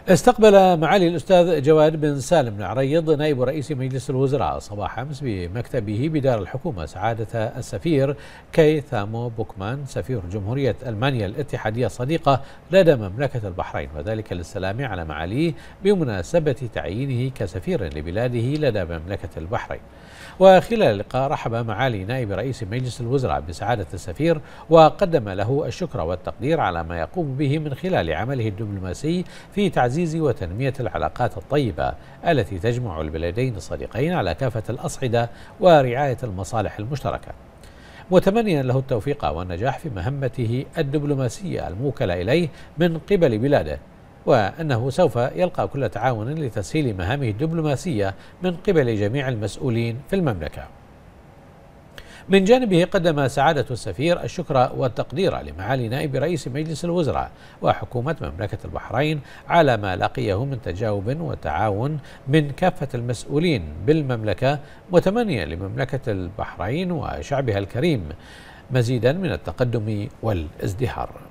استقبل معالي الأستاذ جواد بن سالم العريض نائب رئيس مجلس الوزراء صباح أمس بمكتبه بدار الحكومة سعادة السفير كي ثامو بوكمان سفير جمهورية ألمانيا الاتحادية الصديقة لدى مملكة البحرين، وذلك للسلام على معاليه بمناسبة تعيينه كسفير لبلاده لدى مملكة البحرين. وخلال اللقاء رحب معالي نائب رئيس مجلس الوزراء بسعادة السفير وقدم له الشكر والتقدير على ما يقوم به من خلال عمله الدبلوماسي في تعزيز وتنمية العلاقات الطيبة التي تجمع البلدين الصديقين على كافة الأصعدة ورعاية المصالح المشتركة، متمنيا له التوفيق والنجاح في مهمته الدبلوماسية الموكلة إليه من قبل بلاده، وأنه سوف يلقى كل تعاون لتسهيل مهامه الدبلوماسية من قبل جميع المسؤولين في المملكة. من جانبه قدم سعادة السفير الشكر والتقدير لمعالي نائب رئيس مجلس الوزراء وحكومة مملكة البحرين على ما لقيه من تجاوب وتعاون من كافة المسؤولين بالمملكة، متمنيا لمملكة البحرين وشعبها الكريم مزيدا من التقدم والازدهار.